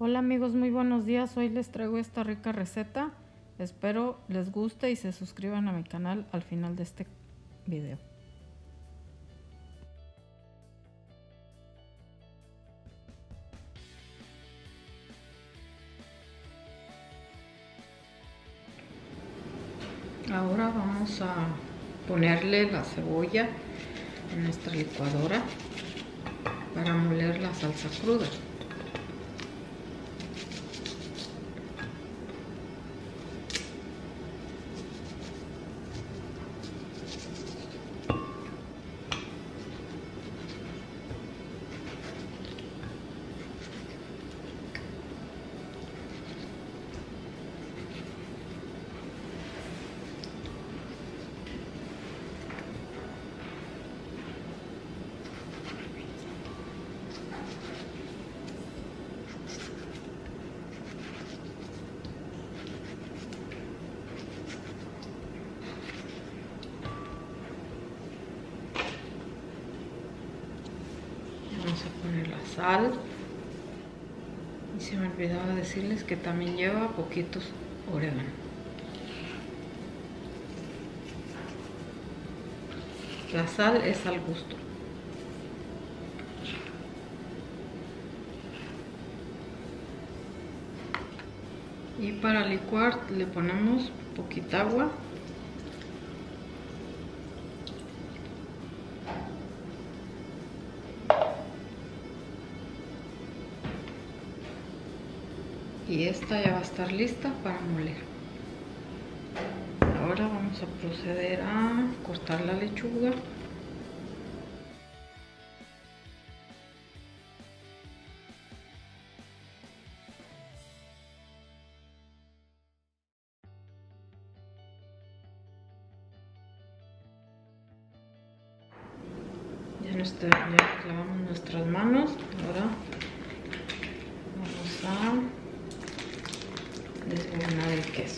Hola amigos, muy buenos días. Hoy les traigo esta rica receta. Espero les guste y se suscriban a mi canal al final de este video. Ahora vamos a ponerle la cebolla en nuestra licuadora para moler la salsa cruda. Vamos a poner la sal y se me olvidaba decirles que también lleva poquitos orégano. La sal es al gusto. Y para licuar le ponemos poquita agua. Y esta ya va a estar lista para moler. Ahora vamos a proceder a cortar la lechuga. Ya lavamos nuestras manos. Ahora vamos a desbaranar el queso.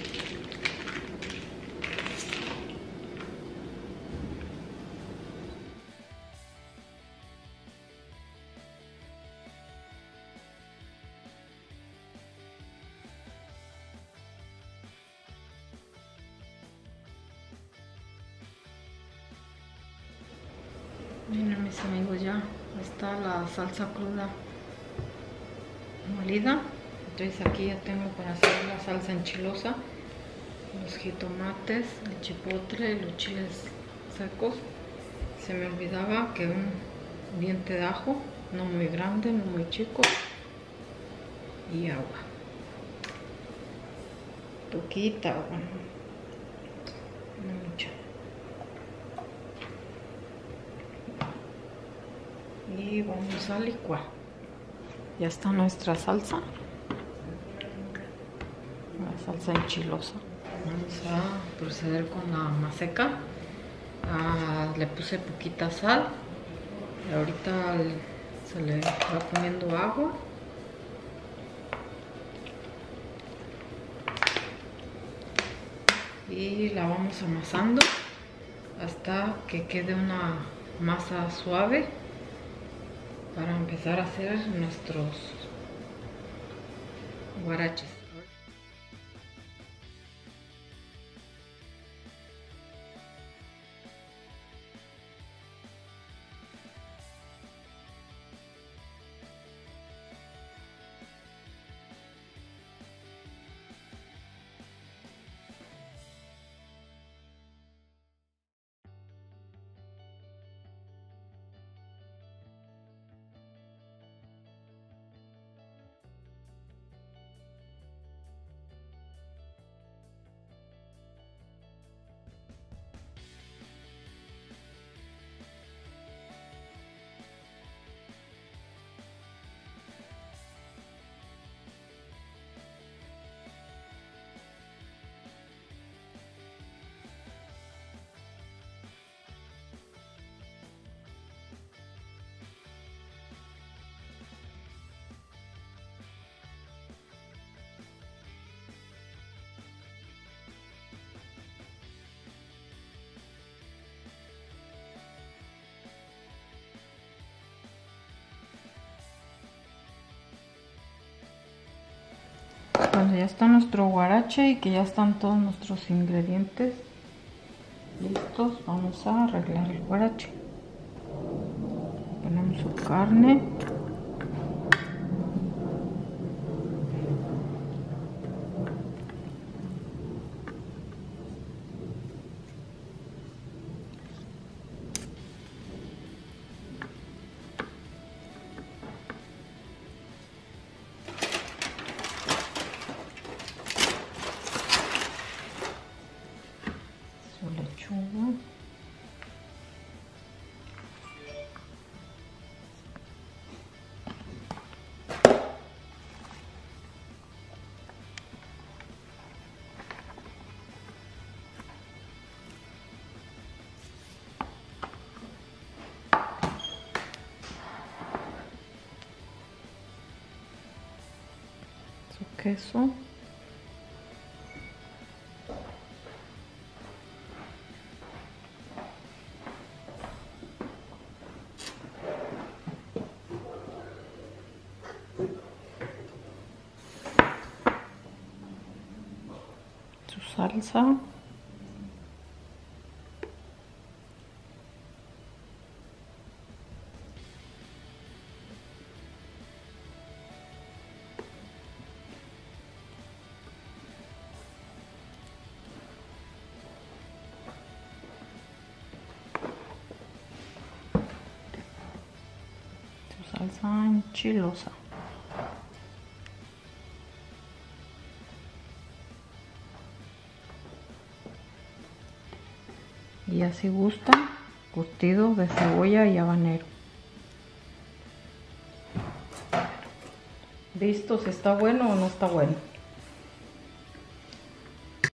Miren mis amigos, ya está la salsa cruda molida. Entonces aquí ya tengo para hacer la salsa enchilosa, los jitomates, el chipotle, los chiles secos. Se me olvidaba que un diente de ajo, no muy grande, no muy chico, y agua, poquita agua, no mucha. Y vamos a licuar. Ya está nuestra salsa, la salsa enchilosa. Vamos a proceder con la maseca. Le puse poquita sal y ahorita se le va poniendo agua. Y la vamos amasando hasta que quede una masa suave para empezar a hacer nuestros guaraches. Cuando ya está nuestro guarache y que ya están todos nuestros ingredientes listos, vamos a arreglar el guarache. Ponemos su carne. Su lechuga. Su queso. Su salsa. Salsa enchilosa. Y así gusta, curtido de cebolla y habanero. Listo, si está bueno o no está bueno.